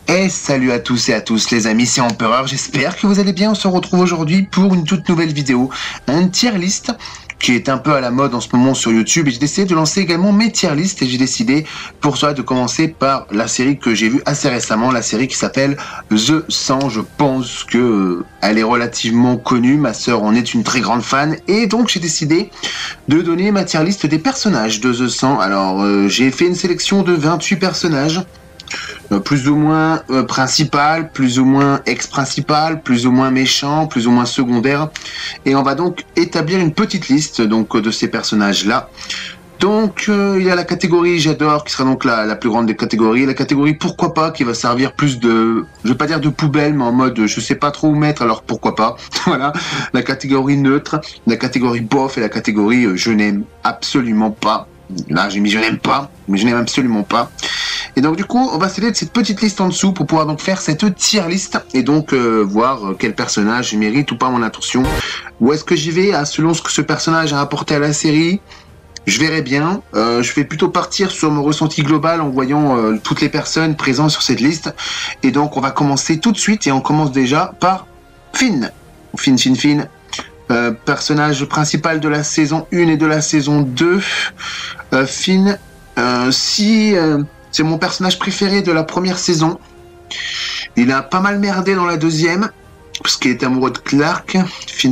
Et salut à tous et à tous les amis, c'est Empereur, j'espère que vous allez bien. On se retrouve aujourd'hui pour une toute nouvelle vidéo, un tier list qui est un peu à la mode en ce moment sur YouTube, et j'ai décidé de lancer également mes tier list, et j'ai décidé pour ça de commencer par la série que j'ai vue assez récemment, la série qui s'appelle The 100. Je pense que elle est relativement connue, ma sœur en est une très grande fan, et donc j'ai décidé de donner ma tier list des personnages de The 100. Alors j'ai fait une sélection de 28 personnages, plus ou moins principal, plus ou moins ex-principal, plus ou moins méchant, plus ou moins secondaire, et on va donc établir une petite liste donc de ces personnages-là. Donc il y a la catégorie j'adore qui sera donc la plus grande des catégories, la catégorie pourquoi pas qui va servir plus de, je vais pas dire de poubelle, mais en mode je sais pas trop où mettre alors pourquoi pas. Voilà, la catégorie neutre, la catégorie bof et la catégorie je n'aime absolument pas. Là j'ai mis je n'aime pas, mais je n'aime absolument pas. Et donc du coup, on va s'aider de cette petite liste en dessous pour pouvoir donc faire cette tier list et donc voir quel personnage mérite ou pas mon attention. Où est-ce que j'y vais selon ce que ce personnage a apporté à la série. Je verrai bien. Je vais plutôt partir sur mon ressenti global en voyant toutes les personnes présentes sur cette liste. Et donc on va commencer tout de suite et on commence déjà par Finn. Finn. Personnage principal de la saison 1 et de la saison 2. Finn, c'est mon personnage préféré de la première saison. Il a pas mal merdé dans la deuxième, parce qu'il est amoureux de Clark. Finn.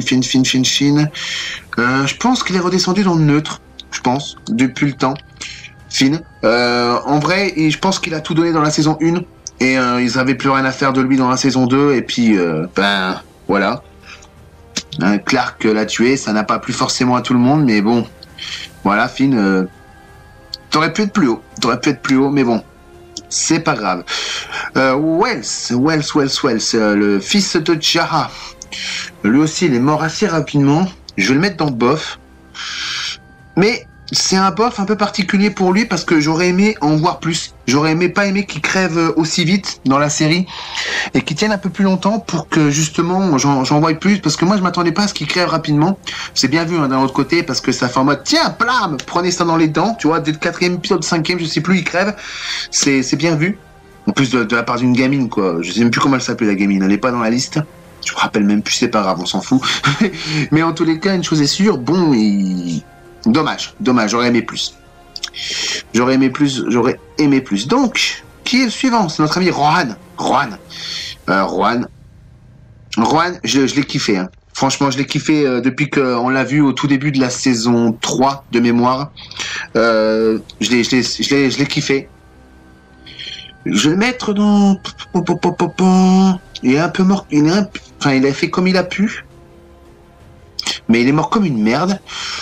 Je pense qu'il est redescendu dans le neutre, je pense, depuis le temps. Finn. En vrai, je pense qu'il a tout donné dans la saison 1, et ils avaient plus rien à faire de lui dans la saison 2, et puis, voilà. Clark l'a tué, ça n'a pas plu forcément à tout le monde, mais bon, voilà, Finn... T'aurais pu être plus haut, mais bon, c'est pas grave. Wells, le fils de Jara. Lui aussi, il est mort assez rapidement. Je vais le mettre dans bof. Mais c'est un bof un peu particulier pour lui parce que j'aurais aimé en voir plus. J'aurais pas aimé qu'il crève aussi vite dans la série et qu'il tienne un peu plus longtemps pour que justement j'en voie plus, parce que moi je m'attendais pas à ce qu'il crève rapidement. C'est bien vu d'un autre côté parce que ça fait en mode tiens, plam, prenez ça dans les dents, tu vois, dès le 4e épisode, 5e, je sais plus, il crève. C'est bien vu. En plus de la part d'une gamine, quoi. Je sais même plus comment elle s'appelait, la gamine, elle est pas dans la liste. Je me rappelle même plus, c'est pas grave, on s'en fout. Mais en tous les cas, une chose est sûre, bon, dommage, j'aurais aimé plus. J'aurais aimé plus. Donc, qui est le suivant? C'est notre ami Rohan. Rohan, je l'ai kiffé. Hein. Franchement, je l'ai kiffé depuis qu'on l'a vu au tout début de la saison 3 de mémoire. Je l'ai kiffé. Je vais le mettre dans... Il est un peu mort. Il a fait comme il a pu. Mais il est mort comme une merde.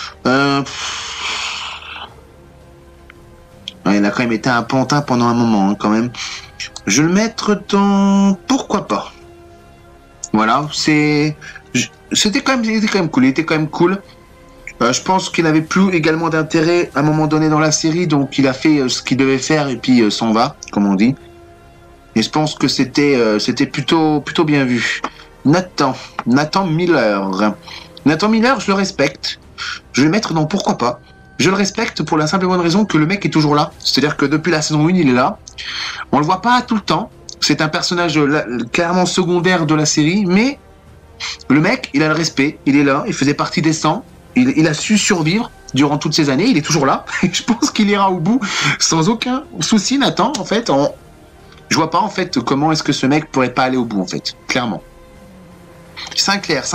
Il a quand même été un pantin pendant un moment, hein, quand même. Je vais le mettre dans... Pourquoi pas. Voilà, c'était quand même cool. Je pense qu'il n'avait plus également d'intérêt à un moment donné dans la série, donc il a fait ce qu'il devait faire et puis s'en va, comme on dit. Et je pense que c'était plutôt bien vu. Nathan Miller. Nathan Miller, je le respecte. Je vais le mettre dans pourquoi pas. Je le respecte pour la simple et bonne raison que le mec est toujours là. C'est-à-dire que depuis la saison 1, il est là. On le voit pas tout le temps. C'est un personnage clairement secondaire de la série, mais le mec, il a le respect. Il est là, il faisait partie des 100. Il a su survivre durant toutes ces années. Il est toujours là. Et je pense qu'il ira au bout sans aucun souci, Nathan. En fait, je vois pas en fait comment est-ce que ce mec pourrait pas aller au bout, en fait. Clairement. Sinclair.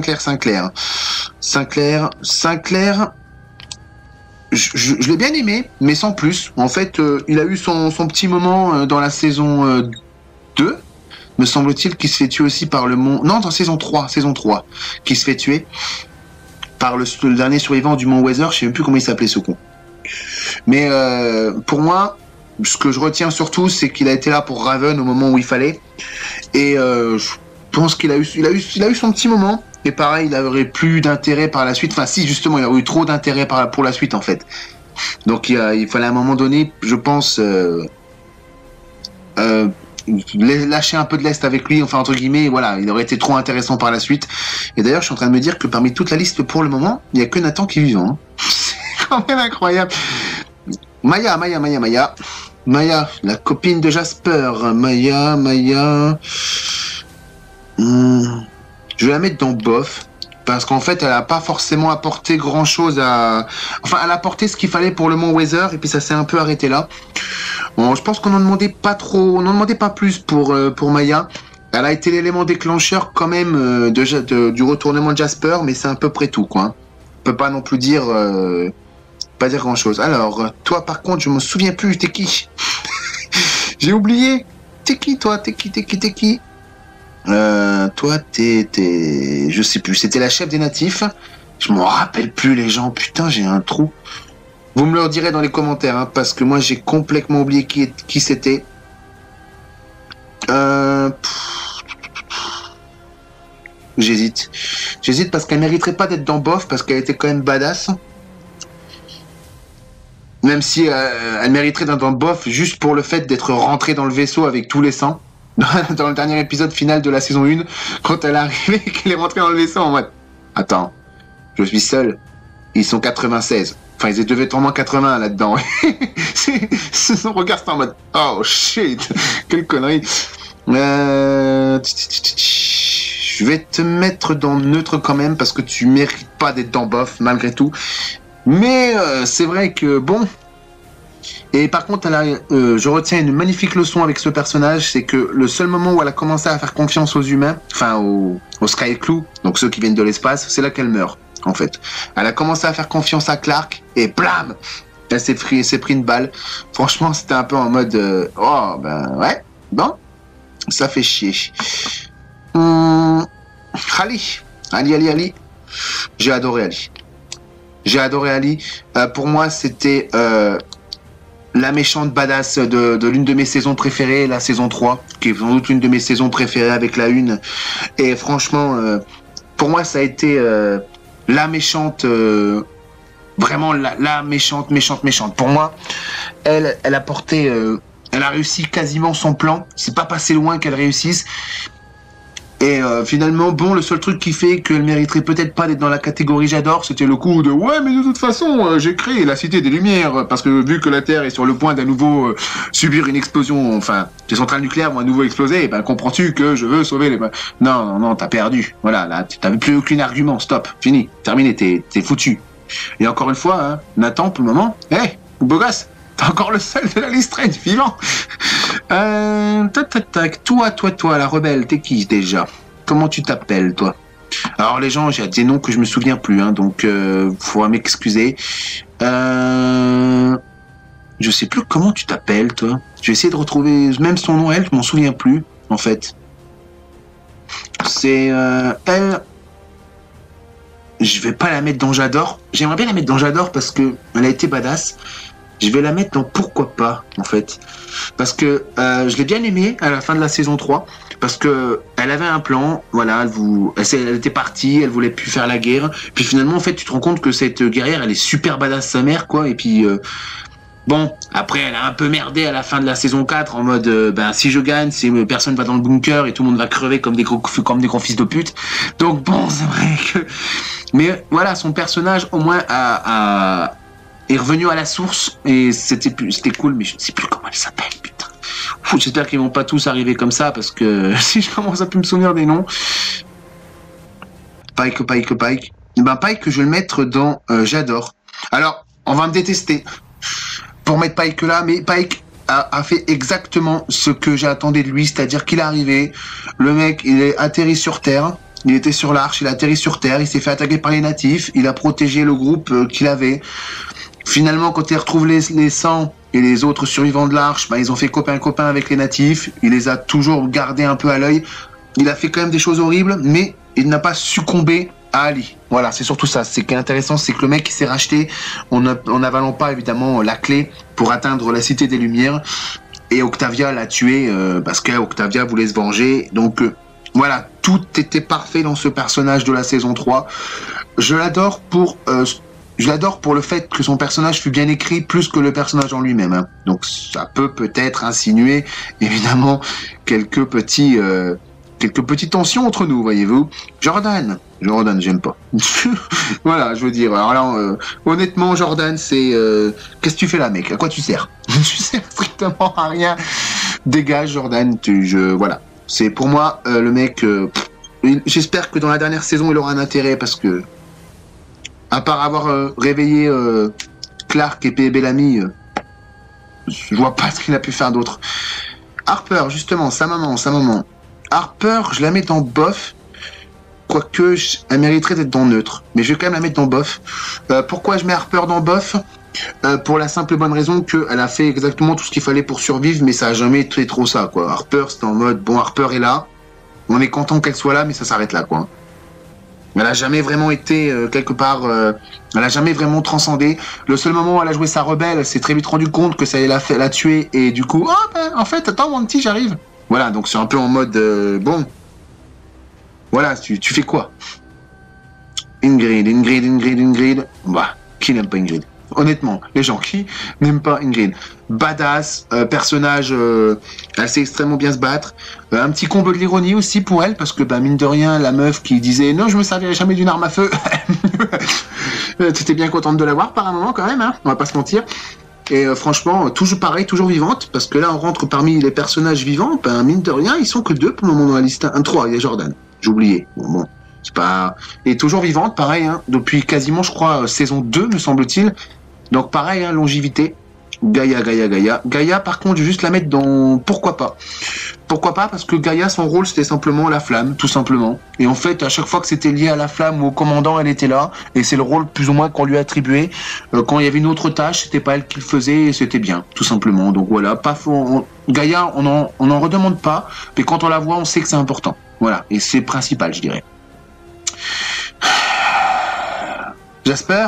Je l'ai bien aimé, mais sans plus. En fait, il a eu son petit moment dans la saison 2, me semble-t-il, qui se fait tuer aussi par le mont... Non, dans saison 3, qui se fait tuer par le dernier survivant du mont Weather, je sais même plus comment il s'appelait ce con. Mais pour moi, ce que je retiens surtout, c'est qu'il a été là pour Raven au moment où il fallait. Et je pense qu'il a eu son petit moment. Et pareil, il n'aurait plus d'intérêt par la suite. Enfin, si, justement, il aurait eu trop d'intérêt pour la suite, en fait. Donc, il fallait à un moment donné, je pense, lâcher un peu de lest avec lui, enfin, entre guillemets, voilà, il aurait été trop intéressant par la suite. Et d'ailleurs, je suis en train de me dire que parmi toute la liste, pour le moment, il n'y a que Nathan qui est vivant. Hein. C'est quand même incroyable. Maya. Maya, la copine de Jasper. Maya. Je vais la mettre dans bof. Parce qu'en fait, elle a pas forcément apporté grand chose à... Enfin, elle a apporté ce qu'il fallait pour le Mont Weather, et puis ça s'est un peu arrêté là. Bon, je pense qu'on n'en demandait pas trop, on n'en demandait pas plus pour Maya. Elle a été l'élément déclencheur quand même du retournement de Jasper, mais c'est à peu près tout, quoi. On peut pas non plus dire, pas dire grand chose. Alors, toi par contre, je me souviens plus, t'es qui? J'ai oublié. T'es qui, toi? T'es qui? Toi, je sais plus, c'était la chef des natifs. Je me rappelle plus les gens, putain, j'ai un trou. Vous me le direz dans les commentaires, hein, parce que moi j'ai complètement oublié qui c'était. J'hésite parce qu'elle mériterait pas d'être dans bof, parce qu'elle était quand même badass. Même si elle mériterait d'être dans bof juste pour le fait d'être rentrée dans le vaisseau avec tous les sangs. Dans le dernier épisode final de la saison 1, quand elle est arrivée et qu'elle est rentrée dans le vaisseau en mode attends, je suis seul, ils sont 96. Enfin, ils devaient être au moins 80 là-dedans. Son regard, c'est en mode oh shit, quelle connerie. Je vais te mettre dans neutre quand même parce que tu mérites pas d'être dans bof malgré tout. Mais c'est vrai que bon. Et par contre, je retiens une magnifique leçon avec ce personnage, c'est que le seul moment où elle a commencé à faire confiance aux humains, enfin aux Skycrew, donc ceux qui viennent de l'espace, c'est là qu'elle meurt, en fait. Elle a commencé à faire confiance à Clark, et blam, elle s'est pris une balle. Franchement, c'était un peu en mode, oh, ben ouais, bon, ça fait chier. Ali. J'ai adoré Ali. Pour moi, c'était... la méchante badass de l'une de mes saisons préférées, la saison 3, qui est sans doute l'une de mes saisons préférées avec la 1. Et franchement, pour moi, ça a été la méchante, vraiment la méchante. Pour moi, elle a porté, elle a réussi quasiment son plan. C'est pas passé loin qu'elle réussisse. Et finalement, bon, le seul truc qui fait qu'elle mériterait peut-être pas d'être dans la catégorie j'adore, c'était le coup de ouais, mais de toute façon, j'ai créé la Cité des Lumières parce que vu que la Terre est sur le point d'à nouveau subir une explosion, enfin, les centrales nucléaires vont à nouveau exploser, et ben comprends-tu que je veux sauver les... Non, t'as perdu. Voilà, là, t'avais plus aucun argument. Stop, fini, terminé, t'es foutu. Et encore une fois, hein, Nathan, pour le moment, beau gosse. T'es encore le seul de la liste raid, vivant. Toi, la rebelle, t'es qui déjà? Comment tu t'appelles, toi? Alors les gens, j'ai des noms que je me souviens plus, hein, donc faut m'excuser. Je sais plus comment tu t'appelles, toi. Je vais essayer de retrouver même son nom, elle, je m'en souviens plus, en fait. C'est elle. Je vais pas la mettre dans j'adore. J'aimerais bien la mettre dans j'adore parce que elle a été badass. Je vais la mettre dans pourquoi pas, en fait. Parce que je l'ai bien aimée à la fin de la saison 3. Parce que elle avait un plan, voilà, elle était partie, elle voulait plus faire la guerre. Puis finalement, en fait, tu te rends compte que cette guerrière, elle est super badass sa mère, quoi. Et puis, bon, après, elle a un peu merdé à la fin de la saison 4, en mode, si je gagne, personne va dans le bunker et tout le monde va crever comme des gros fils de pute. Donc bon, c'est vrai que... Mais voilà, son personnage, au moins, est revenu à la source et c'était cool, mais je ne sais plus comment elle s'appelle, putain. J'espère qu'ils vont pas tous arriver comme ça parce que si je commence à plus me souvenir des noms. Pike. Pike, je vais le mettre dans j'adore. Alors, on va me détester pour mettre Pike là, mais Pike a fait exactement ce que j'attendais de lui, c'est-à-dire qu'il est arrivé, le mec, il est atterri sur Terre. Il était sur l'arche, il a atterri sur Terre, il s'est fait attaquer par les natifs, il a protégé le groupe qu'il avait. Finalement, quand il retrouve les 100 et les autres survivants de l'arche, ils ont fait copain avec les natifs. Il les a toujours gardés un peu à l'œil. Il a fait quand même des choses horribles, mais il n'a pas succombé à Ali. Voilà, c'est surtout ça. Ce qui est intéressant, c'est que le mec s'est racheté en n'avalant pas évidemment la clé pour atteindre la Cité des Lumières. Et Octavia l'a tué parce qu'Octavia voulait se venger. Donc voilà, tout était parfait dans ce personnage de la saison 3. Je l'adore pour le fait que son personnage fut bien écrit plus que le personnage en lui-même. Hein. Donc ça peut-être insinuer, évidemment, quelques petites tensions entre nous, voyez-vous. Jordan, Jordan, j'aime pas. Voilà, je veux dire. Alors là, honnêtement, Jordan, c'est... Qu'est-ce que tu fais là, mec? À quoi tu sers? Tu sers strictement à rien. Dégage, Jordan. Voilà. C'est pour moi, le mec... J'espère que dans la dernière saison, il aura un intérêt parce que... À part avoir réveillé Clark et Bellamy, je vois pas ce qu'il a pu faire d'autre. Harper, justement, sa maman. Harper, je la mets dans bof. Quoique, elle mériterait d'être dans neutre. Mais je vais quand même la mettre dans bof. Pourquoi je mets Harper dans bof? Pour la simple et bonne raison qu'elle a fait exactement tout ce qu'il fallait pour survivre, mais ça a jamais été trop ça, quoi. Harper, c'était en mode, bon, Harper est là. On est content qu'elle soit là, mais ça s'arrête là, quoi. Elle a jamais vraiment été quelque part... elle a jamais vraiment transcendé. Le seul moment où elle a joué sa rebelle, elle s'est très vite rendu compte que ça allait la tuer. Et du coup, oh, ben, en fait, attends, mon petit, j'arrive. Voilà, donc c'est un peu en mode... bon... Voilà, tu fais quoi? Ingrid. Bah, qui n'aime pas Ingrid? Honnêtement, les gens qui n'aiment pas Ingrid. Badass, personnage, elle sait extrêmement bien se battre. Un petit combo de l'ironie aussi pour elle, parce que bah, mine de rien, la meuf qui disait non, je me servirai jamais d'une arme à feu. T'étais bien contente de l'avoir par un moment quand même, hein, on va pas se mentir. Et franchement, toujours pareil, toujours vivante, parce que là on rentre parmi les personnages vivants, ben, mine de rien, ils sont que 2 pour le moment dans la liste. 3, il y a Jordan. J'ai oublié. Bon, c'est pas... Et toujours vivante, pareil, hein, depuis quasiment, je crois, saison 2, me semble-t-il. Donc pareil, hein, longévité. Gaïa. Gaïa, par contre, je vais juste la mettre dans... Pourquoi pas? Pourquoi pas? Parce que Gaïa, son rôle, c'était simplement la flamme, tout simplement. Et en fait, à chaque fois que c'était lié à la flamme ou au commandant, elle était là. Et c'est le rôle, plus ou moins, qu'on lui attribuait. Quand il y avait une autre tâche, c'était pas elle qui le faisait, et c'était bien, tout simplement. Donc voilà, pas faux. Gaïa, on en redemande pas. Mais quand on la voit, on sait que c'est important. Voilà, et c'est principal, je dirais. Jasper,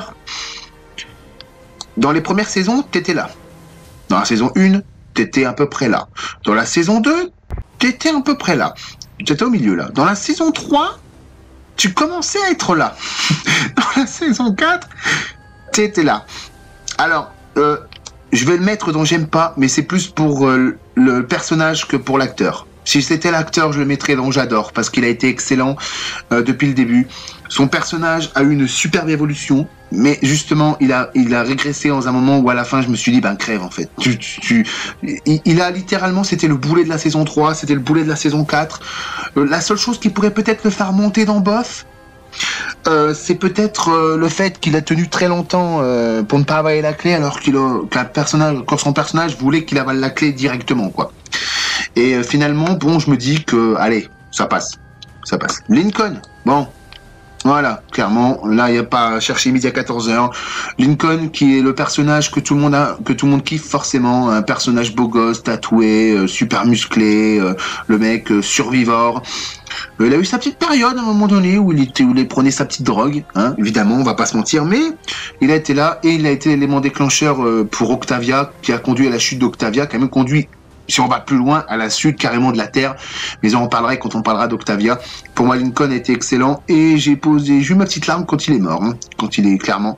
dans les premières saisons, t'étais là. Dans la saison 1, t'étais à peu près là. Dans la saison 2, t'étais à peu près là. T'étais au milieu là. Dans la saison 3, tu commençais à être là. Dans la saison 4, t'étais là. Alors, je vais le mettre dans j'aime pas, mais c'est plus pour le personnage que pour l'acteur. Si c'était l'acteur, je le mettrais dans j'adore, parce qu'il a été excellent depuis le début. Son personnage a eu une superbe évolution, mais justement, il a régressé dans un moment où à la fin, je me suis dit, ben crève en fait. Il a littéralement, c'était le boulet de la saison 3, c'était le boulet de la saison 4. La seule chose qui pourrait peut-être le faire monter dans bof, c'est peut-être le fait qu'il a tenu très longtemps pour ne pas avaler la clé, alors quand son personnage voulait qu'il avale la clé directement, quoi. Et finalement, bon, je me dis que, allez, ça passe. Lincoln, bon, voilà, clairement, là, il n'y a pas à chercher midi à 14h. Lincoln, qui est le personnage que tout le monde kiffe forcément, un personnage beau gosse, tatoué, super musclé, le mec survivor. Il a eu sa petite période à un moment donné où il prenait sa petite drogue, hein, évidemment, on va pas se mentir, mais il a été là et il a été l'élément déclencheur pour Octavia, qui a conduit à la chute d'Octavia, qui a même conduit, si on va plus loin, à la chute carrément de la Terre, mais on en parlerait quand on parlera d'Octavia. Pour moi, Lincoln a été excellent et j'ai eu ma petite larme quand il est mort, hein, quand il est clairement...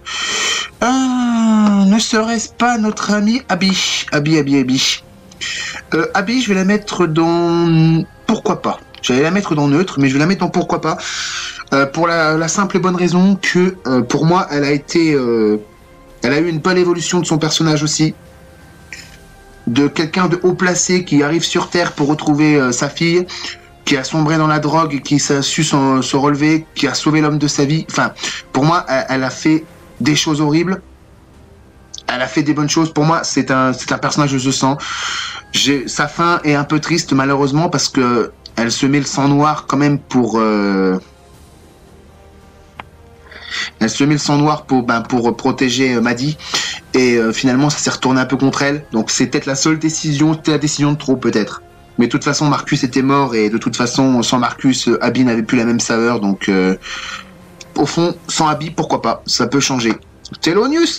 ne serait-ce pas notre ami Abby? Abby, je vais la mettre dans... Pourquoi pas? J'allais la mettre dans neutre, mais je vais la mettre dans pourquoi pas. Pour la simple et bonne raison que, pour moi, elle a eu une bonne évolution de son personnage aussi. De quelqu'un de haut placé qui arrive sur Terre pour retrouver sa fille, qui a sombré dans la drogue et qui a su se relever, qui a sauvé l'homme de sa vie. Enfin, pour moi, elle a fait des choses horribles. Elle a fait des bonnes choses. Pour moi, c'est un personnage de sang. Sa fin est un peu triste, malheureusement, parce que elle se met le sang noir quand même pour... Elle se met le sang noir pour protéger Maddie. Et finalement, ça s'est retourné un peu contre elle. Donc c'est peut-être la seule décision, c'était la décision de trop peut-être. Mais de toute façon, Marcus était mort. Et de toute façon, sans Marcus, Abby n'avait plus la même saveur. Donc au fond, sans Abby, pourquoi pas? Ça peut changer. Thelonious.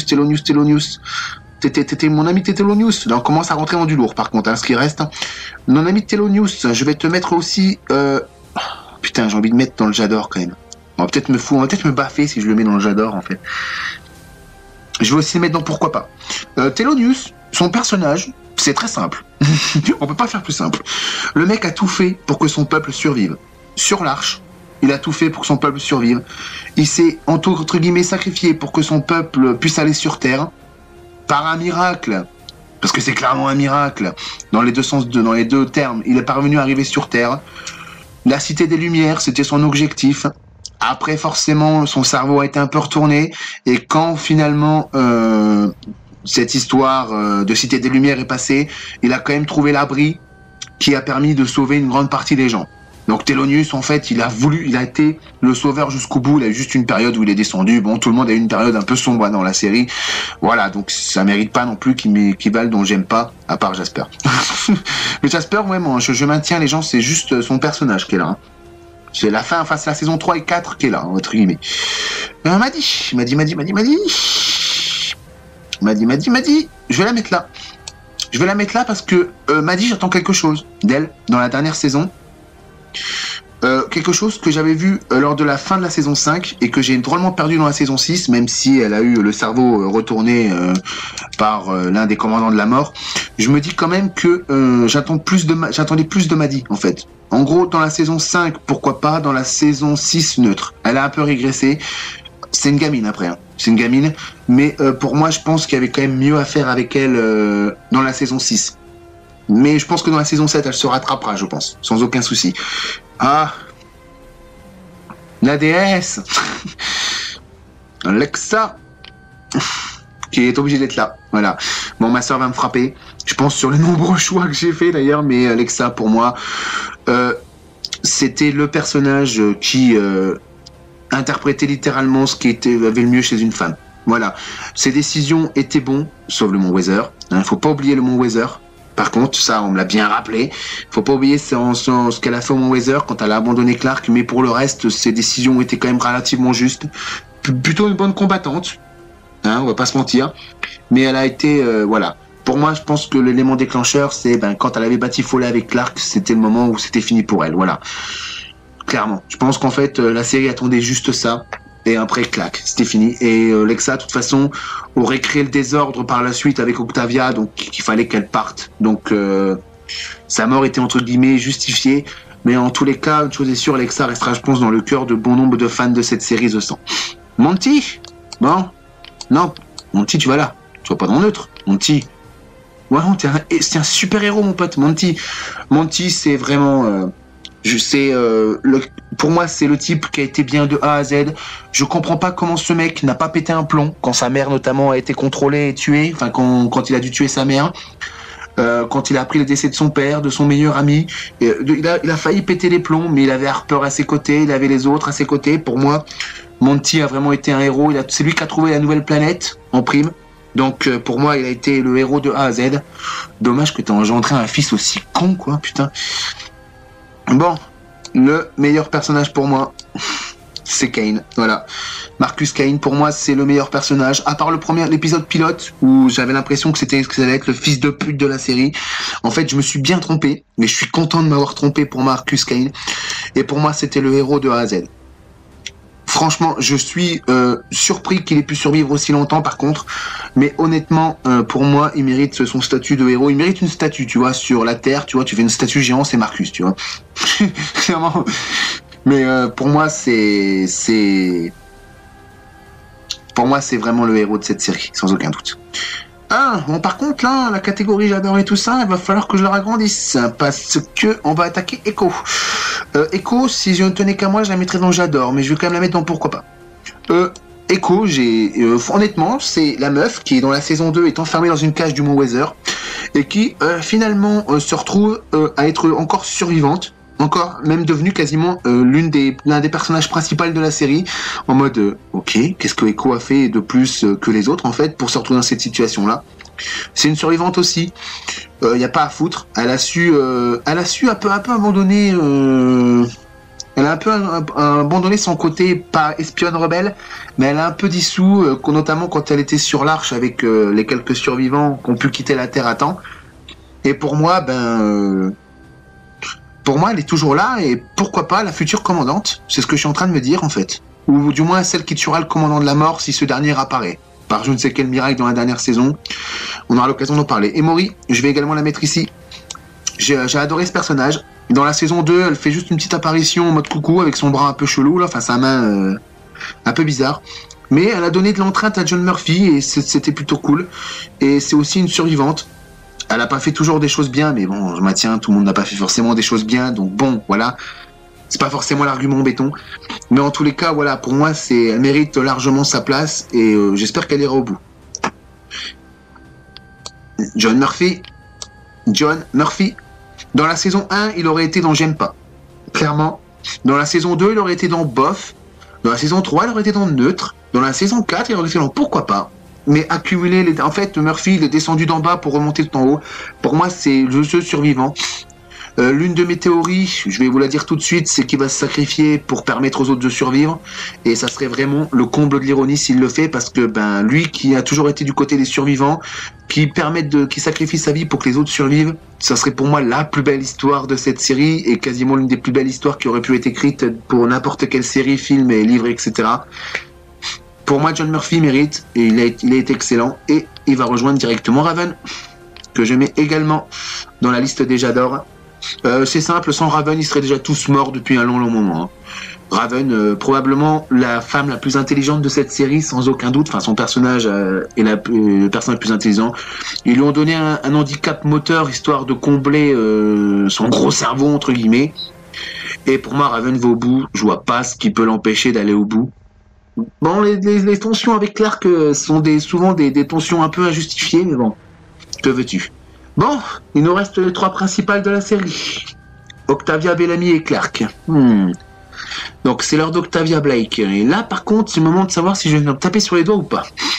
T'étais mon ami Thelonious. Là, on commence à rentrer dans du lourd, par contre, hein, ce qui reste. Mon ami Thelonious, je vais te mettre aussi... Putain, j'ai envie de mettre dans le j'adore, quand même. On va peut-être me baffer si je le mets dans le j'adore, en fait. Je vais aussi le mettre dans pourquoi pas. Thelonious, son personnage, c'est très simple. On peut pas faire plus simple. Le mec a tout fait pour que son peuple survive. Sur l'Arche, Il a tout fait pour que son peuple survive. Il s'est, entre guillemets, sacrifié pour que son peuple puisse aller sur Terre. Par un miracle. Parce que c'est clairement un miracle. Dans les deux sens, dans les deux termes. Il est parvenu à arriver sur Terre. La Cité des Lumières, c'était son objectif. Après, forcément, son cerveau a été un peu retourné. Et quand, finalement, cette histoire de Cité des Lumières est passée, il a quand même trouvé l'abri qui a permis de sauver une grande partie des gens. Donc Thelonious, en fait, il a été le sauveur jusqu'au bout. Il a eu juste une période où il est descendu. Bon, tout le monde a eu une période un peu sombre dans la série. Voilà, donc ça mérite pas non plus qu'il valent dont j'aime pas, à part Jasper. Mais Jasper, vraiment, je maintiens les gens, c'est juste son personnage qui est là. Hein. C'est la fin, enfin c'est la saison 3 et 4 qui est là, entre guillemets. Madi. Je vais la mettre là. Je vais la mettre là parce que Madi, j'attends quelque chose d'elle dans la dernière saison. Quelque chose que j'avais vu lors de la fin de la saison 5 et que j'ai drôlement perdu dans la saison 6, même si elle a eu le cerveau retourné par l'un des commandants de la mort. Je me dis quand même que j'attendais plus de Madi en fait. En gros, dans la saison 5, pourquoi pas, dans la saison 6, neutre. Elle a un peu régressé. C'est une gamine après, hein. C'est une gamine. Mais pour moi, je pense qu'il y avait quand même mieux à faire avec elle dans la saison 6. Mais je pense que dans la saison 7, elle se rattrapera, je pense. Sans aucun souci. Ah, la déesse Alexa qui est obligée d'être là. Voilà. Bon, ma soeur va me frapper. Je pense sur les nombreux choix que j'ai fait d'ailleurs, mais Alexa, pour moi, c'était le personnage qui interprétait littéralement ce qui avait le mieux chez une femme. Voilà. Ses décisions étaient bonnes, sauf le Mont Weather. Faut pas oublier le Mont Weather. Par contre, ça, on me l'a bien rappelé. Faut pas oublier ce qu'elle a fait au Mont Weather quand elle a abandonné Clark, mais pour le reste, ses décisions étaient quand même relativement justes. Plutôt une bonne combattante, hein, on va pas se mentir. Mais elle a été, voilà. Pour moi, je pense que l'élément déclencheur, c'est quand elle avait bâti Foley avec Clark, c'était le moment où c'était fini pour elle, voilà. Clairement. Je pense qu'en fait, la série attendait juste ça. Et après, clac, c'était fini. Et Lexa, de toute façon, aurait créé le désordre par la suite avec Octavia, donc il fallait qu'elle parte. Donc, sa mort était entre guillemets justifiée. Mais en tous les cas, une chose est sûre, Lexa restera, je pense, dans le cœur de bon nombre de fans de cette série The 100. Monty? Bon? Non. Monty, tu vas là. Tu vas pas dans le neutre. Monty. Ouais, c'est un super héros, mon pote. Monty, c'est vraiment... pour moi, c'est le type qui a été bien de A à Z. Je comprends pas comment ce mec n'a pas pété un plomb quand sa mère notamment a été contrôlée et tuée. Enfin, quand il a dû tuer sa mère, quand il a appris le décès de son père, de son meilleur ami, il a failli péter les plombs, mais il avait Harper à ses côtés, il avait les autres à ses côtés. Pour moi, Monty a vraiment été un héros. C'est lui qui a trouvé la nouvelle planète en prime. Donc pour moi, il a été le héros de A à Z. Dommage que t'aies engendré un fils aussi con, quoi, putain. Bon, le meilleur personnage pour moi, c'est Kane. Voilà, Marcus Kane, pour moi, c'est le meilleur personnage. À part l'épisode pilote où j'avais l'impression que ça allait être le fils de pute de la série. En fait, je me suis bien trompé, mais je suis content de m'avoir trompé pour Marcus Kane. Et pour moi, c'était le héros de A à Z. Franchement, je suis surpris qu'il ait pu survivre aussi longtemps, par contre. Mais honnêtement, pour moi, il mérite son statut de héros. Il mérite une statue, tu vois, sur la Terre. Tu vois, tu fais une statue géante, c'est Marcus, tu vois. Clairement. Mais pour moi, pour moi, c'est vraiment le héros de cette série, sans aucun doute. Ah, bon, par contre, là, la catégorie j'adore et tout ça, il va falloir que je la agrandisse, parce que on va attaquer Echo. Echo, si je ne tenais qu'à moi, je la mettrais dans j'adore, mais je vais quand même la mettre dans pourquoi pas. Echo, honnêtement, c'est la meuf qui, dans la saison 2, est enfermée dans une cage du Mont Weather, et qui, finalement, se retrouve à être encore survivante, encore même devenue quasiment l'un des personnages principaux de la série, en mode ok, qu'est-ce que Echo a fait de plus que les autres en fait pour se retrouver dans cette situation là. C'est une survivante aussi, y a pas à foutre, elle a su un peu abandonner elle a un peu abandonné son côté pas espionne rebelle, mais elle a un peu dissous, notamment quand elle était sur l'arche avec les quelques survivants qui ont pu quitter la Terre à temps. Et pour moi, elle est toujours là, et pourquoi pas la future commandante. C'est ce que je suis en train de me dire, en fait. Ou du moins celle qui tuera le commandant de la mort si ce dernier apparaît. Par je ne sais quel miracle dans la dernière saison. On aura l'occasion d'en parler. Et Mori, je vais également la mettre ici. J'ai adoré ce personnage. Dans la saison 2, elle fait juste une petite apparition en mode coucou avec son bras un peu chelou, là, enfin sa main un peu bizarre. Mais elle a donné de l'entrainte à John Murphy et c'était plutôt cool. Et c'est aussi une survivante. Elle n'a pas fait toujours des choses bien, mais bon, je maintiens, tout le monde n'a pas fait forcément des choses bien, donc bon, voilà. C'est pas forcément l'argument béton. Mais en tous les cas, voilà, pour moi, elle mérite largement sa place et j'espère qu'elle ira au bout. John Murphy. Dans la saison 1, il aurait été dans J'aime pas. Clairement. Dans la saison 2, il aurait été dans Bof. Dans la saison 3, il aurait été dans Neutre. Dans la saison 4, il aurait été dans Pourquoi pas. Mais accumuler en fait, Murphy, il est descendu d'en bas pour remonter tout en haut. Pour moi, c'est le jeu survivant. L'une de mes théories, je vais vous la dire tout de suite, c'est qu'il va se sacrifier pour permettre aux autres de survivre. Et ça serait vraiment le comble de l'ironie s'il le fait, parce que lui qui a toujours été du côté des survivants, qui sacrifie sa vie pour que les autres survivent, ça serait pour moi la plus belle histoire de cette série et quasiment l'une des plus belles histoires qui aurait pu être écrite pour n'importe quelle série, film et livre, etc. Pour moi, John Murphy mérite, et il a été excellent, et il va rejoindre directement Raven, que je mets également dans la liste des j'adore. C'est simple, sans Raven, ils seraient déjà tous morts depuis un long moment. Hein. Raven, probablement la femme la plus intelligente de cette série, sans aucun doute. Enfin, son personnage est le personnage le plus intelligent. Ils lui ont donné un handicap moteur, histoire de combler son gros cerveau, entre guillemets. Et pour moi, Raven va au bout. Je vois pas ce qui peut l'empêcher d'aller au bout. Bon, les tensions avec Clark sont souvent des tensions un peu injustifiées, mais bon, que veux-tu? Bon, il nous reste les 3 principales de la série. Octavia, Bellamy et Clark. Donc c'est l'heure d'Octavia Blake. Et là, par contre, c'est le moment de savoir si je vais me taper sur les doigts ou pas.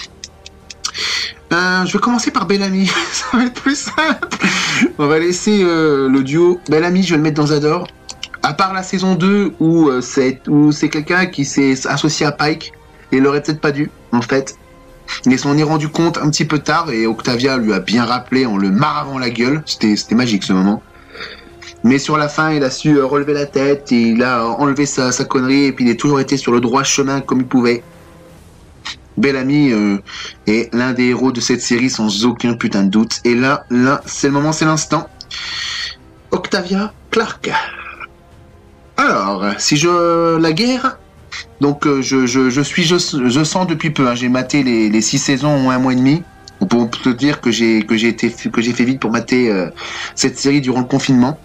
Je vais commencer par Bellamy. Ça va être plus simple. On va laisser le duo. Bellamy, je vais le mettre dans J'adore. À part la saison 2 où c'est quelqu'un qui s'est associé à Pike. Et il l'aurait peut-être pas dû, en fait. Il s'en est rendu compte un petit peu tard et Octavia lui a bien rappelé en le marravant la gueule. C'était magique ce moment. Mais sur la fin, il a su relever la tête, et il a enlevé sa connerie et puis il a toujours été sur le droit chemin comme il pouvait. Bellamy est l'un des héros de cette série sans aucun putain de doute. Et là, c'est le moment, c'est l'instant. Octavia, Clark. Alors, si la guerre... Donc je sens depuis peu, hein, j'ai maté les 6 saisons en un mois et demi. Pour te dire que j'ai fait vite pour mater cette série durant le confinement.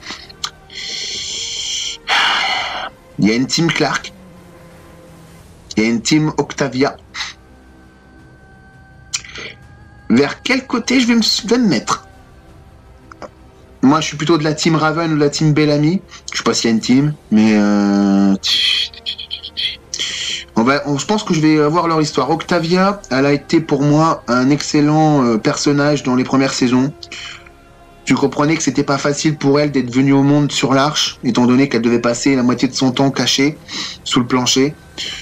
Il y a une team Clark. Il y a une team Octavia. Vers quel côté je vais me mettre? Moi je suis plutôt de la team Raven ou de la team Bellamy. Je sais pas s'il y a une team, mais je pense que je vais voir leur histoire. Octavia, elle a été pour moi un excellent personnage dans les premières saisons. Tu comprenais que c'était pas facile pour elle d'être venue au monde sur l'Arche, étant donné qu'elle devait passer la moitié de son temps cachée sous le plancher.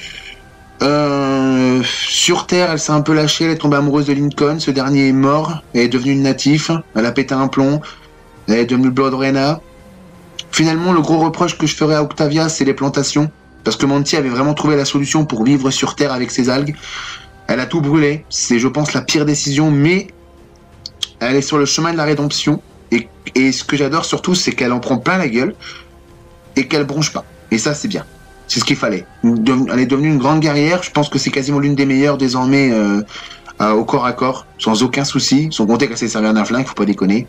Sur Terre, elle s'est un peu lâchée, elle est tombée amoureuse de Lincoln, ce dernier est mort, elle est devenue une natif, elle a pété un plomb, elle est devenue Blood Reyna. Finalement, le gros reproche que je ferais à Octavia, c'est les plantations. Parce que Monty avait vraiment trouvé la solution pour vivre sur Terre avec ses algues. Elle a tout brûlé. C'est, je pense, la pire décision, mais elle est sur le chemin de la rédemption. Et ce que j'adore surtout, c'est qu'elle en prend plein la gueule et qu'elle bronche pas. Et ça, c'est bien. C'est ce qu'il fallait. Elle est devenue une grande guerrière. Je pense que c'est quasiment l'une des meilleures désormais au corps à corps, sans aucun souci. Sans compter qu'elle s'est servie d'un flingue, faut pas déconner.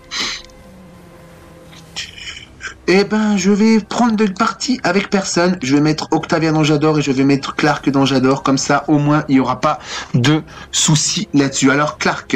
Eh ben, je vais prendre de parti avec personne. Je vais mettre Octavia dans J'adore et je vais mettre Clark dans J'adore. Comme ça, au moins, il n'y aura pas de soucis là-dessus. Alors, Clark.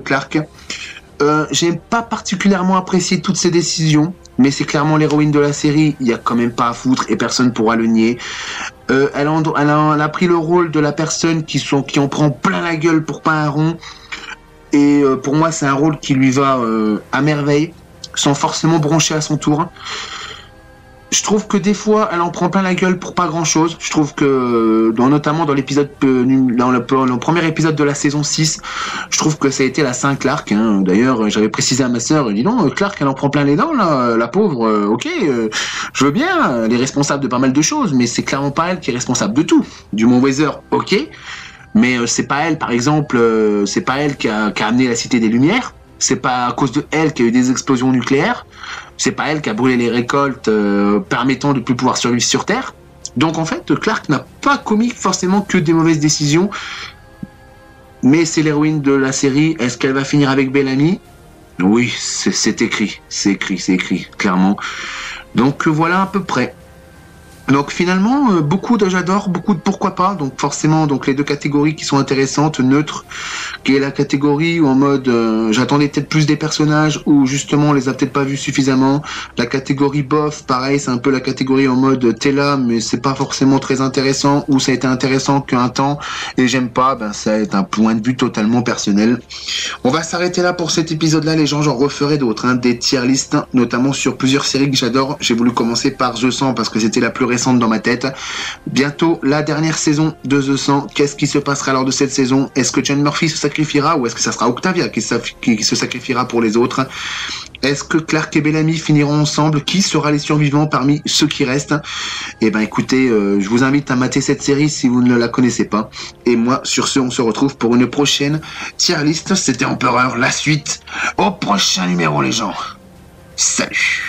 J'ai pas particulièrement apprécié toutes ses décisions, mais c'est clairement l'héroïne de la série. Il y a quand même pas à foutre et personne pourra le nier. Elle a pris le rôle de la personne qui en prend plein la gueule pour pas un rond. Et pour moi, c'est un rôle qui lui va à merveille, sans forcément broncher à son tour. Je trouve que des fois, elle en prend plein la gueule pour pas grand chose. Je trouve que, notamment dans l'épisode, dans le premier épisode de la saison 6, je trouve que ça a été la Saint Clark. Hein. D'ailleurs, j'avais précisé à ma sœur, dis donc, Clark, elle en prend plein les dents, là, la pauvre. Ok, je veux bien, elle est responsable de pas mal de choses, mais c'est clairement pas elle qui est responsable de tout. Du Mont Weather, ok, mais c'est pas elle, par exemple, c'est pas elle qui a amené la Cité des Lumières. C'est pas à cause de elle qu'il y a eu des explosions nucléaires. C'est pas elle qui a brûlé les récoltes permettant de plus pouvoir survivre sur Terre. Donc en fait, Clark n'a pas commis forcément que des mauvaises décisions. Mais c'est l'héroïne de la série. Est-ce qu'elle va finir avec Bellamy? Oui, c'est écrit. C'est écrit, clairement. Donc voilà à peu près. Donc finalement, beaucoup de j'adore, beaucoup de pourquoi pas. Donc forcément, donc les deux catégories qui sont intéressantes, neutre, qui est la catégorie où en mode j'attendais peut-être plus des personnages ou justement on les a peut-être pas vus suffisamment. La catégorie bof, pareil, c'est un peu la catégorie en mode t'es là mais c'est pas forcément très intéressant ou ça a été intéressant qu'un temps et j'aime pas, ben ça est un point de vue totalement personnel. On va s'arrêter là pour cet épisode-là, les gens, j'en referai d'autres, hein, des tier lists, notamment sur plusieurs séries que j'adore. J'ai voulu commencer par The 100 parce que c'était la plus récente dans ma tête. Bientôt la dernière saison de The 100. Qu'est-ce qui se passera lors de cette saison? Est-ce que John Murphy se sacrifiera ou est-ce que ça sera Octavia qui se sacrifiera pour les autres? Est-ce que Clark et Bellamy finiront ensemble? Qui sera les survivants parmi ceux qui restent? Eh ben écoutez, je vous invite à mater cette série si vous ne la connaissez pas. Et moi, sur ce, on se retrouve pour une prochaine tier list. C'était Empereur, la suite. Au prochain numéro, les gens. Salut!